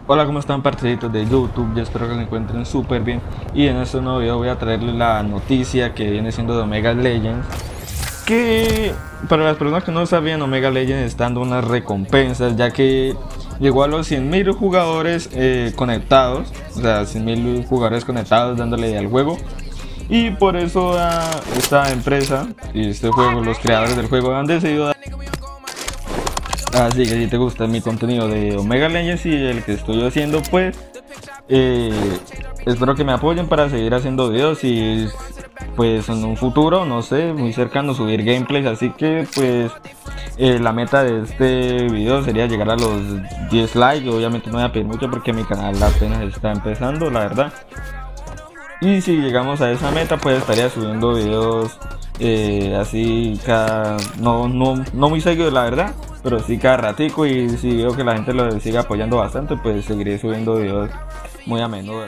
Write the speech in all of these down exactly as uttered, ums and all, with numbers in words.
Hola, ¿cómo están, parceritos de YouTube? Yo espero que se encuentren súper bien. Y en este nuevo video voy a traerles la noticia que viene siendo de Omega Legends. Que para las personas que no sabían, Omega Legends está dando unas recompensas, ya que llegó a los cien mil jugadores eh, conectados. O sea, cien mil jugadores conectados dándole al juego. Y por eso a esta empresa y este juego, los creadores del juego han decidido dar. Así que si te gusta mi contenido de Omega Legends y el que estoy haciendo, pues eh, espero que me apoyen para seguir haciendo videos y pues en un futuro, no sé, muy cercano, subir gameplays. Así que pues eh, la meta de este video sería llegar a los diez likes. Obviamente no voy a pedir mucho porque mi canal apenas está empezando, la verdad. Y si llegamos a esa meta, pues estaría subiendo videos eh, así cada, no, no, no muy seguido, la verdad, pero sí cada ratico. Y si veo que la gente lo sigue apoyando bastante, pues seguiré subiendo videos muy a menudo.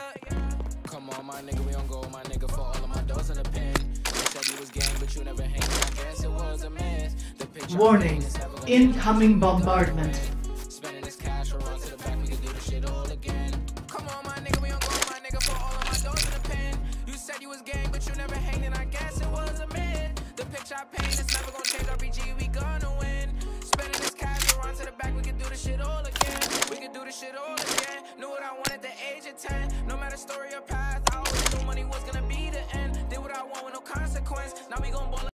Warning, incoming bombardment. No matter story or path, I always knew money was gonna be the end. Did what I want with no consequence. Now we gon' ball.